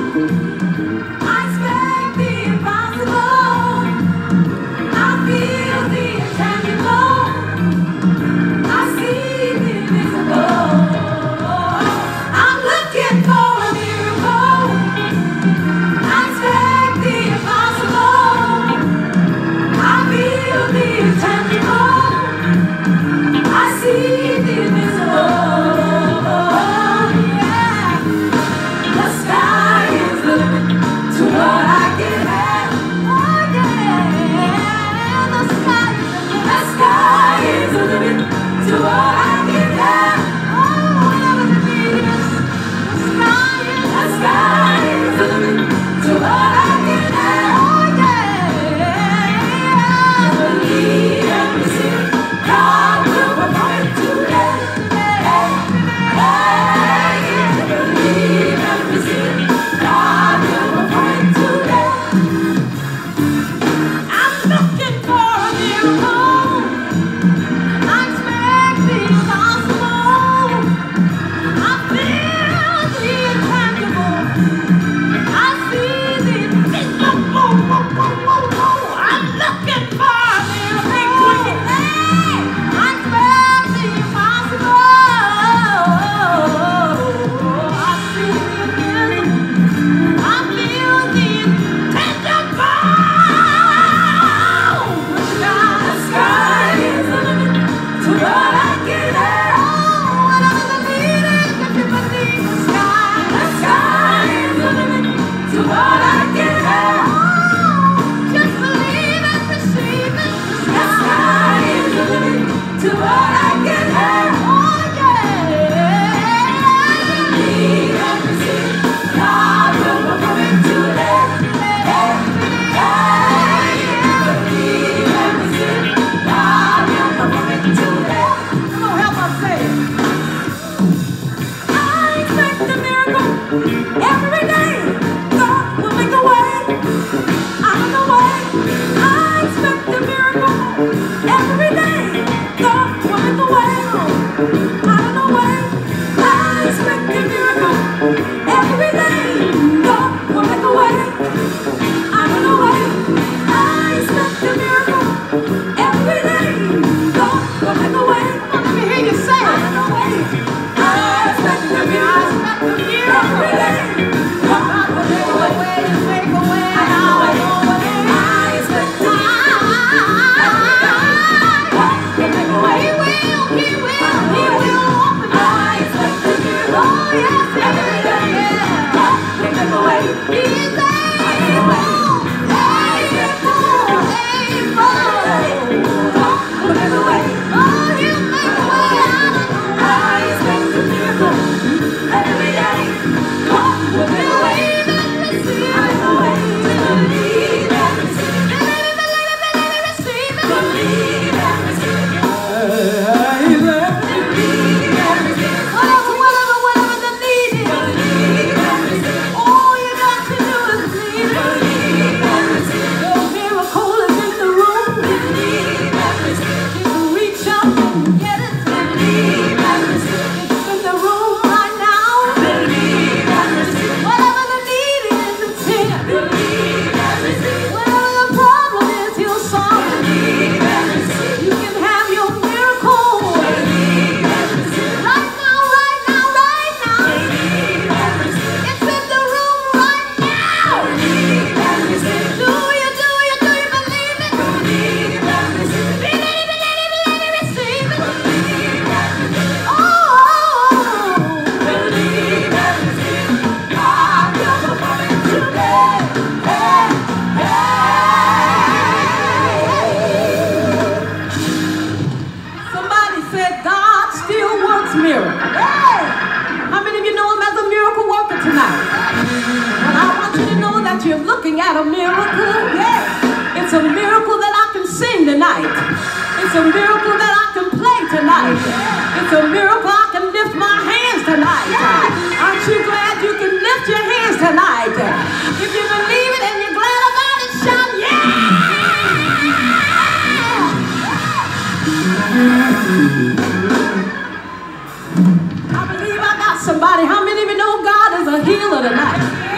Somebody, how many of you know God is a healer tonight? He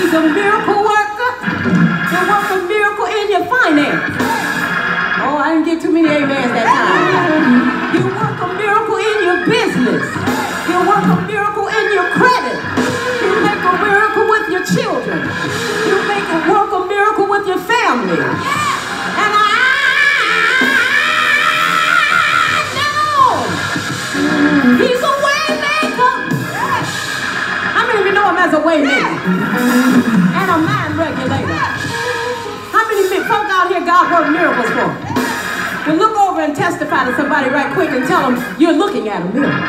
He's a miracle worker. He'll work a miracle in your finance. Oh, I didn't get too many amens that time. He'll work a miracle in your business. He'll work a miracle in your credit. He'll make a miracle with your children. He'll work a miracle with your family. And I know he's a way maker. How many of you know him as a way maker? And a mind regulator. How many folk out here God worked miracles for? Well, look over and testify to somebody right quick and tell them you're looking at a miracle.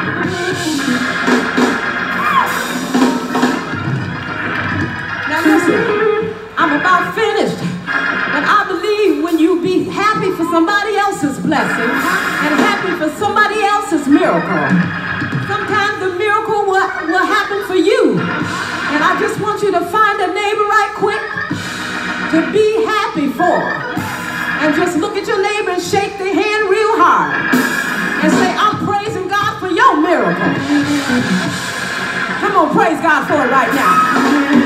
Now listen, I'm about finished. But I believe when you be happy for somebody else's blessing and happy for somebody else's miracle, sometimes the miracle will happen for you. And I just want you to find a neighbor right quick to be happy for. And just look at your neighbor and shake their hand real hard. And say, I'm praising God for your miracle. Come on, praise God for it right now.